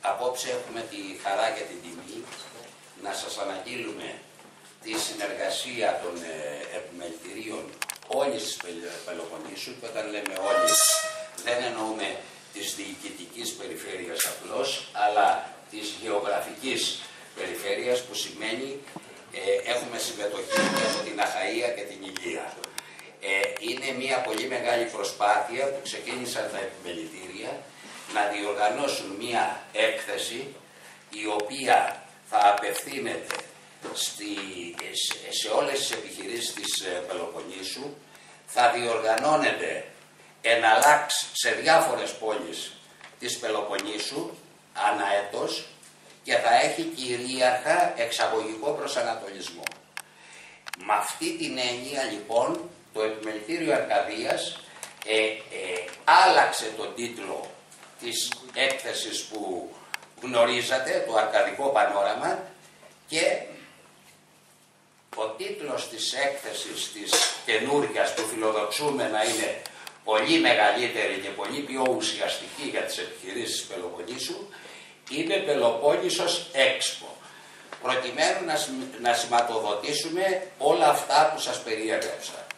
Απόψε έχουμε τη χαρά και την τιμή να σας αναγγείλουμε τη συνεργασία των επιμελητηρίων όλης της Πελοποννήσου, και όταν λέμε όλης δεν εννοούμε της διοικητικής περιφέρειας απλώς, αλλά της γεωγραφικής περιφέρειας, που σημαίνει έχουμε συμμετοχή και από την Αχαΐα και την Ηλία. Είναι μια πολύ μεγάλη προσπάθεια που ξεκίνησαν τα επιμελητήρια να διοργανώσουν μια έκθεση η οποία θα απευθύνεται σε όλες τις επιχειρήσεις της Πελοποννήσου, θα διοργανώνεται εναλλάξ σε διάφορες πόλεις της Πελοποννήσου ανά έτος και θα έχει κυρίαρχα εξαγωγικό προσανατολισμό. Με αυτή την έννοια λοιπόν το Επιμελητήριο Αρκαδίας άλλαξε τον τίτλο της έκθεσης που γνωρίζατε, το Αρκαδικό Πανόραμα, και ο τίτλος της έκθεσης της καινούργιας που φιλοδοξούμε να είναι πολύ μεγαλύτερη και πολύ πιο ουσιαστική για τις επιχειρήσεις της Πελοποννήσου είναι Πελοπόννησος Expo, προκειμένου να σηματοδοτήσουμε όλα αυτά που σας περιέγραψα.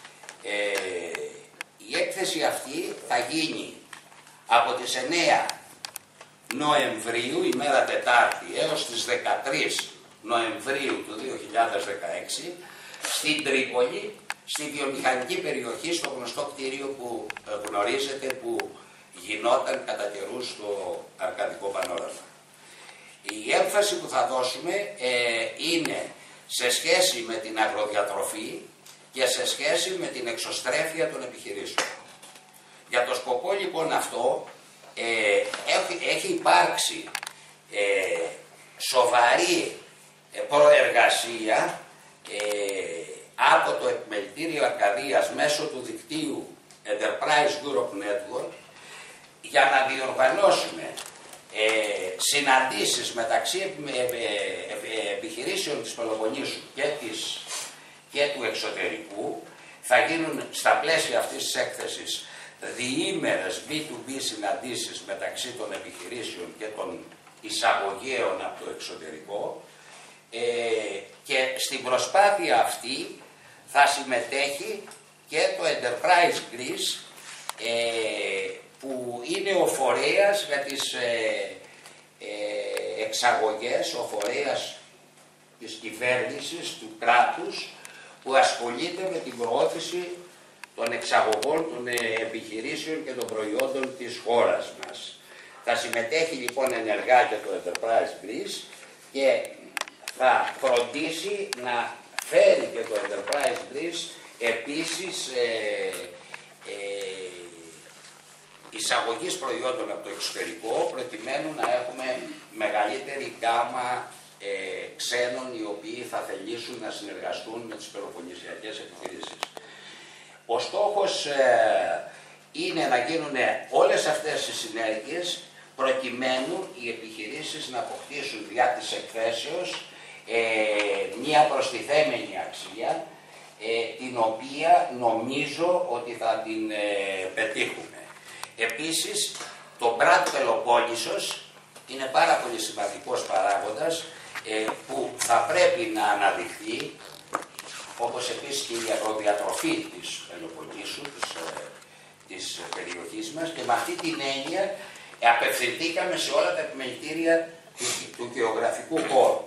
Η έκθεση αυτή θα γίνει από τις 9 Νοεμβρίου, ημέρα Τετάρτη, έως τις 13 Νοεμβρίου του 2016, στην Τρίπολη, στη βιομηχανική περιοχή, στο γνωστό κτίριο που γνωρίζετε, που γινόταν κατά καιρούς στο Αρκαδικό Πανόραμα. Η έμφαση που θα δώσουμε είναι σε σχέση με την αγροδιατροφή και σε σχέση με την εξωστρέφεια των επιχειρήσεων. Για το σκοπό λοιπόν αυτό έχει υπάρξει σοβαρή προεργασία από το Επιμελητήριο Αρκαδίας μέσω του δικτύου Enterprise Europe Network για να διοργανώσουμε συναντήσεις μεταξύ επιχειρήσεων της Πελοποννήσου και του εξωτερικού. Θα γίνουν στα πλαίσια αυτής της έκθεσης διήμερες B2B συναντήσεις μεταξύ των επιχειρήσεων και των εισαγωγέων από το εξωτερικό, και στην προσπάθεια αυτή θα συμμετέχει και το Enterprise Greece, που είναι ο φορέας για τις εξαγωγές, ο φορέας της κυβέρνησης, του κράτους, που ασχολείται με την προώθηση των εξαγωγών, των επιχειρήσεων και των προϊόντων της χώρας μας. Θα συμμετέχει λοιπόν ενεργά και το Enterprise Greece και θα φροντίσει να φέρει και το Enterprise Greece επίσης εισαγωγής προϊόντων από το εξωτερικό, προκειμένου να έχουμε μεγαλύτερη γκάμα ξένων οι οποίοι θα θελήσουν να συνεργαστούν με τις πελοποννησιακές επιχειρήσεις. Ο στόχος είναι να γίνουν όλες αυτές οι συνέργειες προκειμένου οι επιχειρήσεις να αποκτήσουν διά της εκθέσεως μια προστιθέμενη αξία, την οποία νομίζω ότι θα την πετύχουμε. Επίσης, το Brand Πελοπόννησος είναι πάρα πολύ σημαντικός παράγοντας που θα πρέπει να αναδειχθεί, όπως επίσης και η αγροδιατροφή της Πελοποννήσου, της περιοχής μας, και με αυτή την έννοια απευθυνθήκαμε σε όλα τα επιμελητήρια του γεωγραφικού χώρου.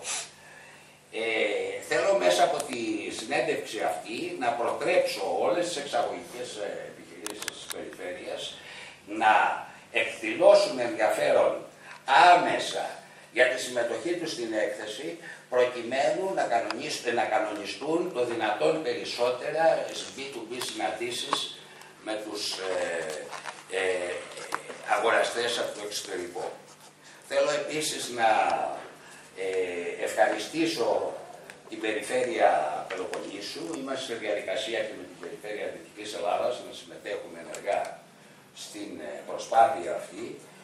Θέλω μέσα από τη συνέντευξη αυτή να προτρέψω όλες τις εξαγωγικές επιχειρήσεις της περιφέρειας να εκδηλώσουν ενδιαφέρον άμεσα για τη συμμετοχή τους στην έκθεση, προκειμένου να κανονιστούν το δυνατόν περισσότερα B2B συναντήσεις με τους αγοραστές από το εξωτερικό. Θέλω επίσης να ευχαριστήσω την Περιφέρεια Πελοποννήσου. Είμαστε σε διαδικασία και με την Περιφέρεια Δυτικής Ελλάδας να συμμετέχουμε ενεργά στην προσπάθεια αυτή,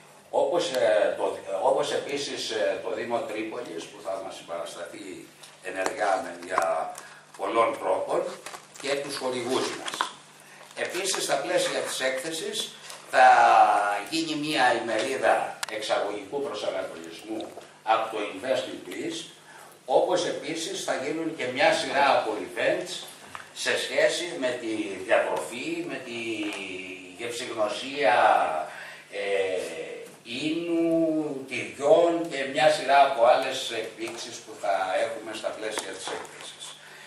όπως επίσης το Δήμο Τρίπολης, που θα μας συμπαρασταθεί ενεργά για πολλών τρόπων, και τους χορηγούς μας. Επίσης, στα πλαίσια της έκθεσης θα γίνει μια ημερίδα εξαγωγικού προσανατολισμού από το Invest in Greece, όπως επίσης θα γίνουν και μια σειρά από events σε σχέση με τη διατροφή, με τη γευσηγνωσία ίνου, τυριών και μια σειρά από άλλες εκπλήξεις που θα έχουμε στα πλαίσια της έκθεσης.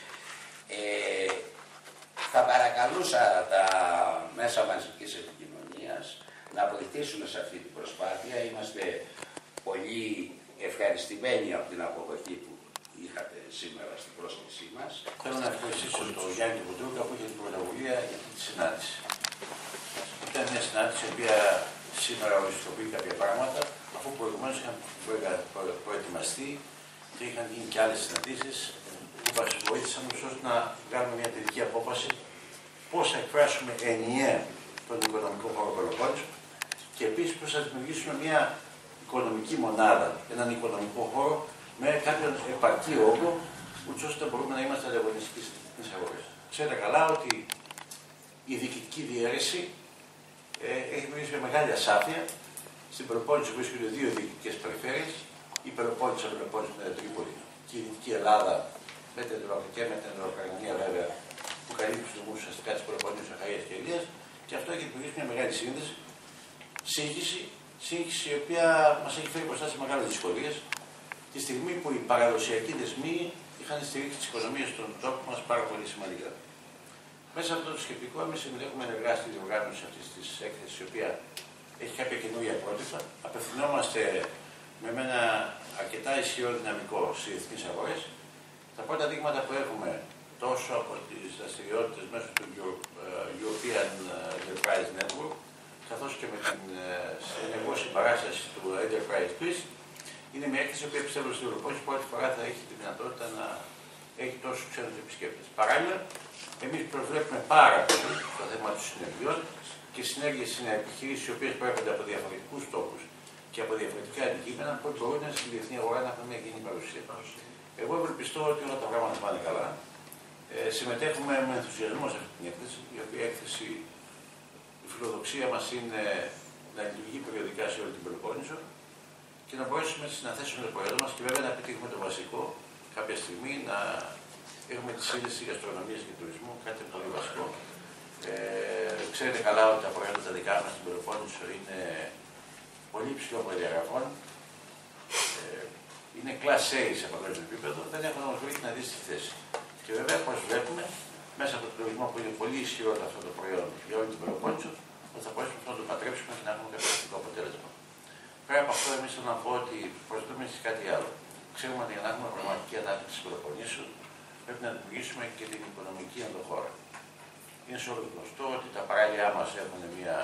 Θα παρακαλούσα τα μέσα μαζικής επικοινωνίας να βοηθήσουν σε αυτή την προσπάθεια. Είμαστε πολύ ευχαριστημένοι από την αποδοχή που είχατε σήμερα στην πρόσκλησή μας. Θέλω να ευχαριστήσω τον Γιάννη Βουντρούκα που είχε την πρωτοβουλία για αυτή τη συνάντηση. Ήταν μια συνάντηση η οποία σήμερα οριστικοποιεί κάποια πράγματα, αφού προηγουμένως είχαν προετοιμαστεί και είχαν γίνει και άλλες συναντήσεις που μας βοήθησαν ώστε να βγάλουμε μια τελική απόφαση πώς θα εκφράσουμε ενιαία τον οικονομικό χώρο Πελοπόννησου και επίσης πώς θα δημιουργήσουμε μια οικονομική μονάδα, έναν οικονομικό χώρο με κάποιον επαρκή όγκο, ούτως ώστε να μπορούμε να είμαστε ανταγωνιστικοί στις αγορές. Ξέρετε καλά ότι η διοικητική διαίρεση έχει δημιουργήσει μια μεγάλη ασάφεια. Στην Πελοπόννησο βρίσκονται δύο διοικητικές περιφέρειες, η Πελοπόννησο με την Τρίπολη και η Δυτική Ελλάδα με την Ουκρανία βέβαια, που καλύπτει τους νομούς ουσιαστικά της Πελοπόννησου, Αχαΐας και Ηλίας, και αυτό έχει δημιουργήσει μια μεγάλη σύνδεση, σύγχυση η οποία μας έχει φέρει μπροστά σε μεγάλες δυσκολίες, τη στιγμή που οι παραδοσιακοί δεσμοί είχαν στηρίξει τις οικονομίες των τόπων μας πάρα πολύ σημαντικά. Μέσα από αυτό το σκεπτικό, εμείς συμμετέχουμε ενεργά στη διοργάνωση αυτή τη έκθεση, η οποία έχει κάποια καινούργια πρότυπα. Απευθυνόμαστε με ένα αρκετά ισχυρό δυναμικό στις διεθνείς αγορές. Τα πρώτα δείγματα που έχουμε τόσο από τις δραστηριότητες μέσω του European Enterprise Network, καθώς και με την ενεργό συμπαράσταση του Enterprise Greece, είναι μια έκθεση που πιστεύω στην Ευρωπαϊκή πρώτη φορά θα έχει τη δυνατότητα να έχει τόσους ξένους επισκέπτες. Παράλληλα, εμείς προσβλέπουμε πάρα πολύ το θέμα των συνεργειών και συνέργειες είναι επιχειρήσεις οι οποίες προέρχονται από διαφορετικούς τόπους και από διαφορετικά αντικείμενα που μπορούν στην διεθνή αγορά να έχουν μια κοινή παρουσία. Εγώ ευελπιστώ ότι όλα τα πράγματα πάνε καλά. Συμμετέχουμε με ενθουσιασμό σε αυτή την έκθεση, η οποία έκθεση, η φιλοδοξία μας είναι να λειτουργεί περιοδικά σε όλη την Πελοπόννησο και να μπορέσουμε να θέσουμε το προϊόν μας και βέβαια να επιτύχουμε το βασικό κάποια στιγμή, να έχουμε τη σύνδεση γαστρονομίας και τουρισμού, κάτι πολύ βασικό. Ξέρετε καλά ότι τα προϊόντα τα δικά μας στην Πελοπόννησο είναι πολύ υψηλών προδιαγραφών. Είναι class A σε παγκόσμιο επίπεδο, δεν έχουν όμως βρει την αντίστοιχη θέση. Και βέβαια προσβλέπουμε μέσα από τον τουρισμό που είναι πολύ ισχυρό αυτό το προϊόν για όλη την Πελοπόννησο, ότι θα μπορέσουμε να το πατρέψουμε και να έχουμε κάποιο θετικό αποτέλεσμα. Πέρα από αυτό, εμείς θέλω να πω ότι προσβλέπουμε σε κάτι άλλο. Ξέρουμε ότι για να έχουμε πραγματική ανάπτυξη της Πελοποννήσου πρέπει να δημιουργήσουμε και την οικονομική ενδοχώρα. Είναι σε όλο γνωστό ότι τα παράλια μας έχουν μια,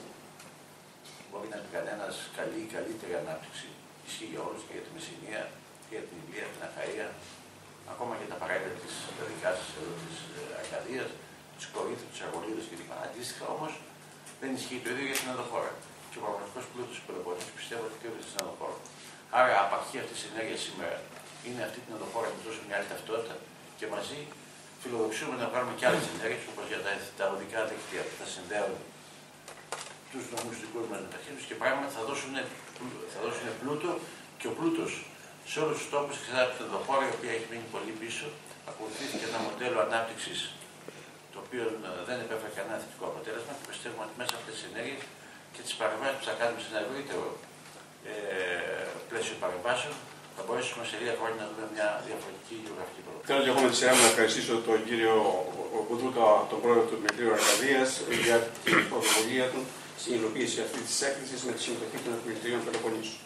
μπορεί να πει κανένας, καλύτερη ανάπτυξη. Ισχύει για όλους και για τη Μεσσηνία, και για την Ηλία, την Αχαΐα, ακόμα και τα παράλια της δικά σας εδώ της Αρκαδίας, της Κορίνθου, της Αργολίδας κλπ. Αντίστοιχα όμως δεν ισχύει το ίδιο για την ενδοχώρα. Και ο πραγματικός πλούτος της Πελοποννήσου πιστεύω ότι κρύβεται στην ενδοχώρα. Άρα, απαρχή αυτή τη ενέργεια σήμερα είναι αυτή την ενδοχώρα που δώσει μια άλλη ταυτότητα και μαζί φιλοδοξούμε να βγάλουμε και άλλες ενέργειες όπως για τα οδικά δίκτυα που θα συνδέουν τους νομούς δικούς μας μεταξύ τους και πράγματι θα δώσουν πλούτο και ο πλούτος σε όλους τους τόπους εξαρτάται από την ενδοχώρα η οποία έχει μείνει πολύ πίσω. Ακολουθήθηκε ένα μοντέλο ανάπτυξης το οποίο δεν επέφερε κανένα θετικό αποτέλεσμα και πιστεύουμε ότι μέσα από αυτές τις ενέργειες και τις παρεμβάσεις που θα κάνουμε σε ένα ευρύτερο πλαίσιο παρεμβάσεων θα μπορέσουμε σε λίγα χρόνια να δούμε μια διαφορετική γεωγραφική προοπτική. Θέλω και εγώ με τη σειρά μου να ευχαριστήσω τον κύριο Βουντρούκα, τον πρόεδρο του Δημητρίου Αρκαδίας, για την πρωτοβουλία του στην υλοποίηση αυτή τη έκθεση με τη συμμετοχή των Επιμελητηρίων Πελοποννήσου.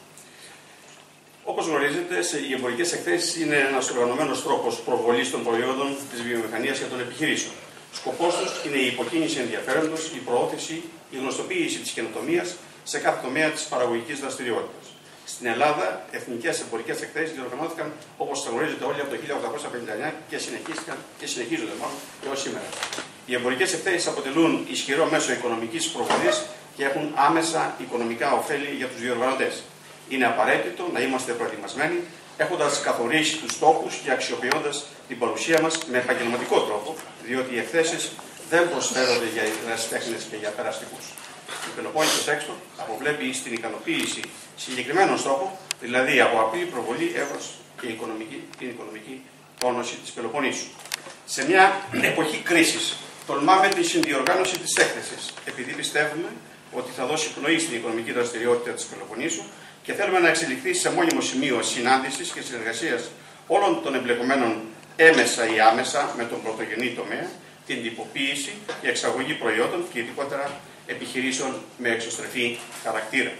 Όπως γνωρίζετε, οι εμπορικές εκθέσεις είναι ένας οργανωμένος τρόπος προβολής των προϊόντων της βιομηχανίας και των επιχειρήσεων. Σκοπός τους είναι η υποκίνηση ενδιαφέροντος, η προώθηση, η γνωστοποίηση της καινοτομίας σε κάθε τομέα της παραγωγικής δραστηριότητας. Στην Ελλάδα, εθνικές εμπορικές εκθέσεις διοργανώθηκαν, όπως θα γνωρίζετε όλοι, από το 1859 και συνεχίζονται μάλλον έως σήμερα. Οι εμπορικές εκθέσεις αποτελούν ισχυρό μέσο οικονομικής προβολής και έχουν άμεσα οικονομικά ωφέλη για τους διοργανωτές. Είναι απαραίτητο να είμαστε προετοιμασμένοι, έχοντας καθορίσει τους στόχους και αξιοποιώντας την παρουσία μας με επαγγελματικό τρόπο, διότι οι εκθέσεις δεν προσφέρονται για ερασιτέχνες και για περαστικούς. Η Πελοπόννησος Έξπο αποβλέπει στην ικανοποίηση συγκεκριμένων στόχων, δηλαδή από απλή προβολή, εύρος και την οικονομική τόνωση της Πελοποννήσου. Σε μια εποχή κρίσης, τολμάμε τη συνδιοργάνωση της έκθεσης, επειδή πιστεύουμε ότι θα δώσει πνοή στην οικονομική δραστηριότητα της Πελοποννήσου και θέλουμε να εξελιχθεί σε μόνιμο σημείο συνάντησης και συνεργασίας όλων των εμπλεκομένων έμεσα ή άμεσα με τον πρωτογενή τομέα, την τυποποίηση και εξαγωγή προϊόντων και ειδικότερα επιχειρήσεων με εξωστρεφή χαρακτήρα.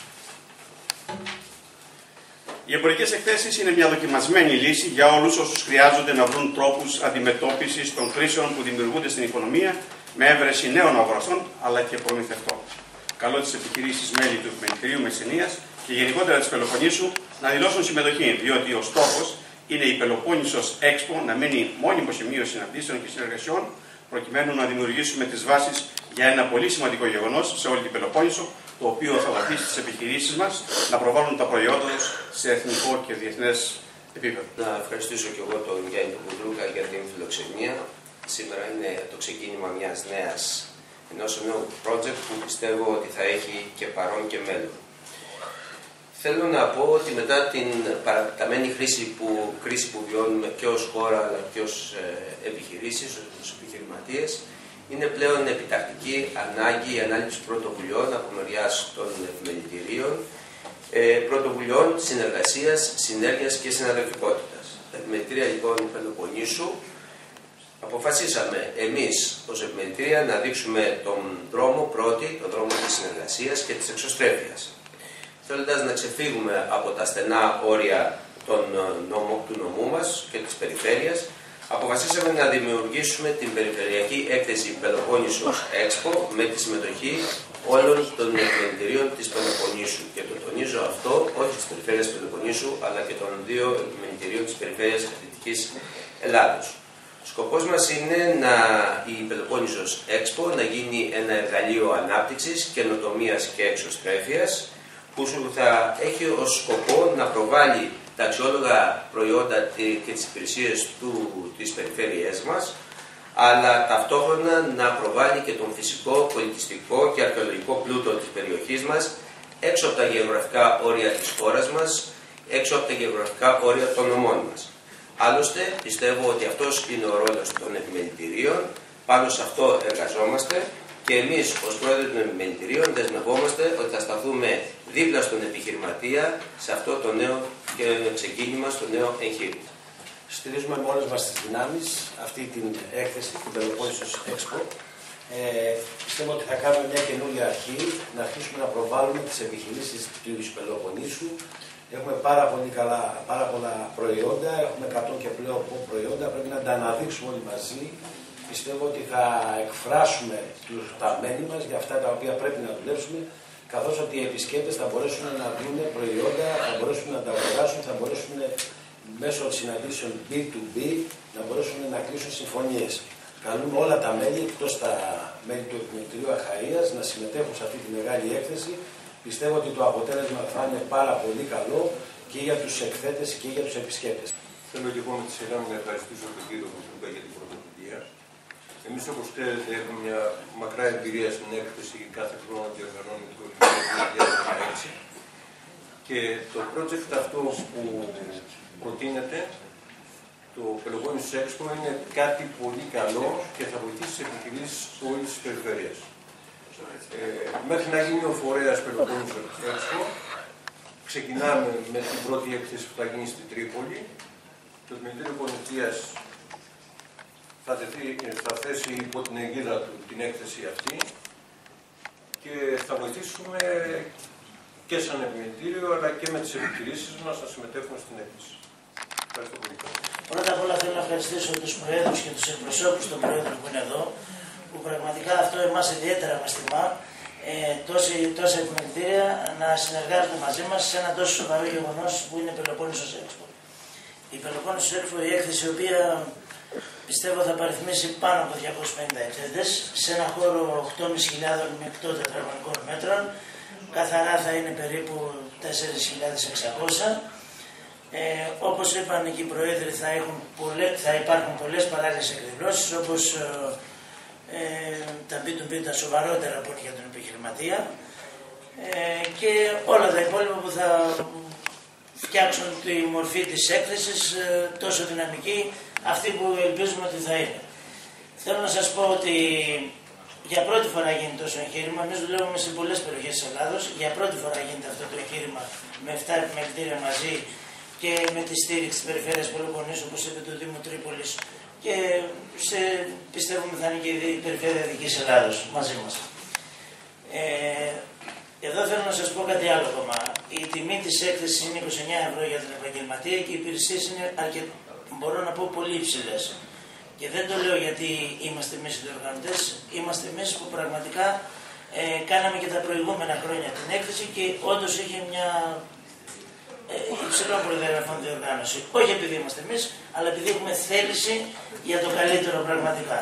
Οι εμπορικές εκθέσεις είναι μια δοκιμασμένη λύση για όλους όσους χρειάζονται να βρουν τρόπους αντιμετώπισης των κρίσεων που δημιουργούνται στην οικονομία με έβρεση νέων αγοραστών αλλά και προμηθευτών. Καλώ τις επιχειρήσεις μέλη του Επιμελητηρίου Μεσσηνίας και γενικότερα της Πελοποννήσου να δηλώσουν συμμετοχή, διότι ο στόχος είναι η Πελοπόννησος Έξπο να μείνει μόνιμο σημείο συναντήσεων και συνεργασιών, προκειμένου να δημιουργήσουμε τις βάσεις για ένα πολύ σημαντικό γεγονός σε όλη την Πελοπόννησο, το οποίο θα βοηθήσει τις επιχειρήσεις μας να προβάλλουν τα προϊόντα τους σε εθνικό και διεθνές επίπεδο. Να ευχαριστήσω και εγώ τον Γιάννη Κουντρούκα για την φιλοξενία. Σήμερα είναι το ξεκίνημα ενός νέου project που πιστεύω ότι θα έχει και παρόν και μέλλον. Θέλω να πω ότι μετά την παραταμένη κρίση που βιώνουμε και ως χώρα αλλά και ως επιχειρήσεις, ως επιχειρηματίες, είναι πλέον επιτακτική ανάγκη η ανάληψη πρωτοβουλειών από μεριάς των επιμελητηρίων, πρωτοβουλειών συνεργασίας, συνέργειας και συναδελφικότητας. Τα επιμελητήρια λοιπόν Πελοποννήσου αποφασίσαμε εμείς ως επιμελητήρια να δείξουμε τον δρόμο τον δρόμο της συνεργασίας και της εξωστρέφειας. Θέλοντας να ξεφύγουμε από τα στενά όρια του νομού μας και της περιφέρειας, αποφασίσαμε να δημιουργήσουμε την περιφερειακή έκθεση Πελοπόννησος Έξπο με τη συμμετοχή όλων των επιμελητηρίων της Πελοποννήσου. Και το τονίζω αυτό όχι της περιφέρειας Πελοποννήσου, αλλά και των δύο επιμελητηρίων της περιφέρειας Δυτικής Ελλάδος. Σκοπός μας είναι η Πελοπόννησος Έξπο να γίνει ένα εργαλείο ανάπτυξης, καινοτομίας και εξωστρέφειας, που θα έχει ως σκοπό να προβάλλει τα αξιόλογα προϊόντα και τις υπηρεσίες της περιφέρειάς μας, αλλά ταυτόχρονα να προβάλλει και τον φυσικό, πολιτιστικό και αρχαιολογικό πλούτο της περιοχής μας, έξω από τα γεωγραφικά όρια της χώρας μας, έξω από τα γεωγραφικά όρια των νομών μας. Άλλωστε, πιστεύω ότι αυτός είναι ο ρόλος των επιμελητηρίων, πάνω σε αυτό εργαζόμαστε και εμείς ως πρόεδροι των επιμελητηρίων δεσμευόμαστε ότι θα σταθούμε δίπλα στον επιχειρηματία σε αυτό το νέο ξεκίνημα, στο νέο εγχείρημα. Στηρίζουμε με όλες μας τις δυνάμεις αυτή την έκθεση, την Πελοπόννησος Έξπο. Πιστεύω ότι θα κάνουμε μια καινούργια αρχή, να αρχίσουμε να προβάλλουμε τις επιχειρήσεις της Πελοποννήσου. Έχουμε πάρα πολλά προϊόντα, έχουμε 100 και πλέον προϊόντα, πρέπει να τα αναδείξουμε όλοι μαζί. Πιστεύω ότι θα εκφράσουμε τα μέλη μας για αυτά τα οποία πρέπει να δουλέψουμε, καθώς ότι οι επισκέπτες θα μπορέσουν να δουν προϊόντα, θα μπορέσουν να τα αγοράσουν, θα μπορέσουν μέσω συναντήσεων B2B να μπορέσουν να κλείσουν συμφωνίες. Καλούμε όλα τα μέλη, εκτός τα μέλη του Επιμελητηρίου Αχαΐας, να συμμετέχουν σε αυτή τη μεγάλη έκθεση. Πιστεύω ότι το αποτέλεσμα θα είναι πάρα πολύ καλό και για τους εκθέτες και για τους επισκέπτες. Θέλω και εγώ με τη σειρά μου να ευχαριστήσω τον κύριο Κουντρούκα για την πρωτοβουλία. Εμείς, όπως ξέρετε, έχουμε μια μακρά εμπειρία στην έκθεση κάθε χρόνο διοργανώνει το 2016. Και το project αυτό που προτείνεται, το Πελοπόννησος Έξπο, είναι κάτι πολύ καλό και θα βοηθήσει τις επιχειρήσεις όλης της περιφέρειας. Μέχρι να γίνει ο φορέας Πελοπόννησος Έξπο, ξεκινάμε με την πρώτη έκθεση που θα γίνει στην Τρίπολη. Το Επιμελητήριο Πολιτείας θα θέσει υπό την αιγίδα του την έκθεση αυτή και θα βοηθήσουμε και σαν επιμελητήριο αλλά και με τις επιχειρήσεις μας να συμμετέχουμε στην έκθεση. Ευχαριστώ πολύ. Πρώτα απ' όλα θέλω να ευχαριστήσω τους προέδρους και τους εκπροσώπους των προέδρων που είναι εδώ, που πραγματικά αυτό εμάς ιδιαίτερα μας τιμά, τόσα επιμελητήρια να συνεργάζονται μαζί μας σε ένα τόσο σοβαρό γεγονός που είναι η Πελοπόννησος Έξπο. Η Πελοπόννησος Έξπο, η έκθεση η οποία πιστεύω θα παριθμίσει πάνω από 250 εκθέτες σε ένα χώρο 8.500 με 8 τετραγωνικών μέτρων. Καθαρά θα είναι περίπου 4.600. Όπως είπαν και οι προέδροι, θα υπάρχουν πολλές παράλληλες εκδηλώσεις, όπως τα B2B, τα σοβαρότερα που είναι για τον επιχειρηματία, και όλα τα υπόλοιπα που θα φτιάξουν τη μορφή της έκθεσης τόσο δυναμική, αυτή που ελπίζουμε ότι θα είναι. Θέλω να σας πω ότι για πρώτη φορά γίνεται τόσο εγχείρημα. Εμείς δουλεύουμε σε πολλές περιοχές της Ελλάδος. Για πρώτη φορά γίνεται αυτό το εγχείρημα με 7 επιμελητήρια μαζί και με τη στήριξη της Περιφέρειας Πελοποννήσου, όπως είπε, του Δήμου Τρίπολης, και πιστεύουμε θα είναι και η Περιφέρεια Δυτικής Ελλάδος μαζί μας. Εδώ θέλω να σας πω κάτι άλλο ακόμα. Η τιμή της έκθεσης είναι 29 ευρώ για την επαγγελματία και οι υπηρεσίες είναι μπορώ να πω πολύ υψηλές. Και δεν το λέω γιατί είμαστε εμείς οι διοργανωτές, είμαστε εμείς που πραγματικά κάναμε και τα προηγούμενα χρόνια την έκθεση και όντως είχε μια υψηλών προδιαγραφών διοργάνωση. Όχι επειδή είμαστε εμείς, αλλά επειδή έχουμε θέληση για το καλύτερο πραγματικά.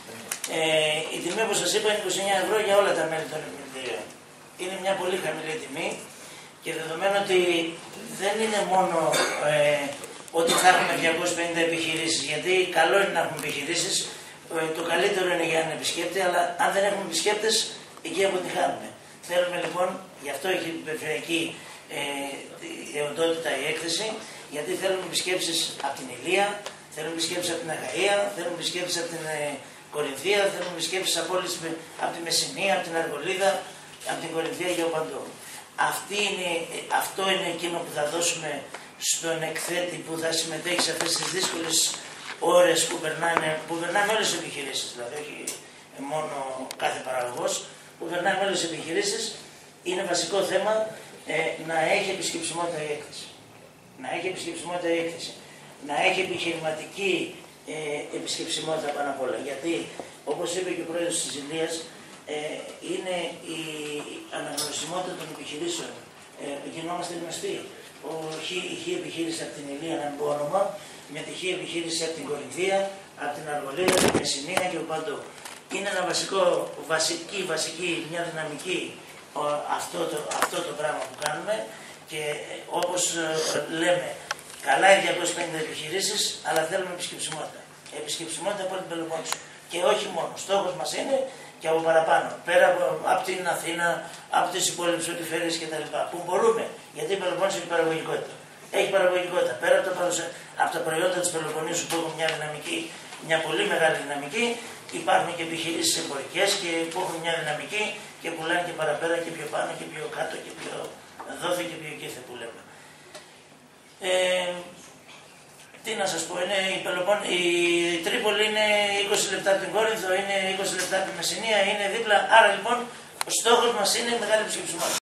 Η τιμή που σας είπα είναι 29 ευρώ για όλα τα μέλη των επιμελητηρίων. Είναι μια πολύ χαμηλή τιμή και δεδομένου ότι δεν είναι μόνο ότι θα έχουμε 250 επιχειρήσεις, γιατί καλό είναι να έχουμε επιχειρήσεις, το καλύτερο είναι για έναν επισκέπτη, αλλά αν δεν έχουμε επισκέπτες, εκεί αποτυχάνουμε. Θέλουμε λοιπόν, γι' αυτό έχει περιφερειακή οντότητα η έκθεση, γιατί θέλουμε επισκέψεις από την Ηλία, θέλουμε επισκέψεις από την Αχαΐα, θέλουμε επισκέψεις από την Κορινθία, θέλουμε επισκέψεις από τη Μεσσηνία, από την Αργολίδα, από την Κορινθία και από παντού. Αυτό είναι εκείνο που θα δώσουμε στον εκθέτη που θα συμμετέχει σε αυτές τις δύσκολες ώρες που περνάνε όλες τις επιχειρήσεις, δηλαδή όχι μόνο κάθε παραγωγός, που περνάνε όλες τις επιχειρήσεις. Είναι βασικό θέμα να έχει επισκεψιμότητα η έκθεση. Να έχει επισκεψιμότητα η έκθεση. Να έχει επιχειρηματική επισκεψιμότητα πάνω απ' όλα. Γιατί, όπως είπε και ο πρόεδρος της Ηλίας, είναι η αναγνωρισιμότητα των επιχειρήσεων. Γινόμαστε γνωστοί. Η χή επιχείρηση από την Ηλία, να μην πω όνομα, με τη χή επιχείρηση από την Κορινθία, από την Αργολίδα, την Μεσσηνία και από παντού. Είναι ένα βασική, μια δυναμική αυτό το πράγμα που κάνουμε, και όπως λέμε, καλά οι 250 επιχειρήσεις, αλλά θέλουμε επισκεψιμότητα. Επισκεψιμότητα από την Πελοπόννησο. Και όχι μόνο. Στόχος μας είναι και από παραπάνω. Πέρα από την Αθήνα, από τις υπόλοιπες περιφέρειες κτλ. Που μπορούμε. Γιατί η Πελοπόννησο έχει παραγωγικότητα. Έχει παραγωγικότητα. Πέρα από τα προϊόντα της Πελοποννήσου που έχουν μια πολύ μεγάλη δυναμική, υπάρχουν και επιχειρήσεις εμπορικές και που έχουν μια δυναμική και πουλάνε και παραπέρα και πιο πάνω και πιο κάτω και πιο δόθη και πιο κήθε που λέμε. Τι να σας πω, η Τρίπολη είναι 20 λεπτά από την Κόρινθο, είναι 20 λεπτά από τη Μεσσηνία, είναι δίπλα. Άρα λοιπόν ο στόχος μας είναι μεγάλη επισκεψιμότητα.